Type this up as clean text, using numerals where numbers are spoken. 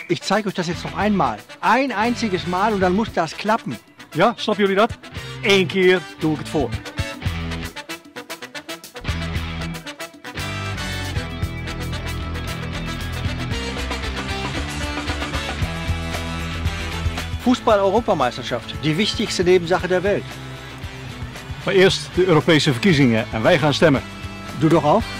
Ich zeige euch das jetzt noch einmal. Ein einziges Mal und dann muss das klappen. Ja, snappen jullie dat? Eén keer doe ik het voor. Fußball-Europameisterschaft, die wichtigste Nebensache der Welt. Maar eerst de Europese verkiezingen en wij gaan stemmen. Du doch auch?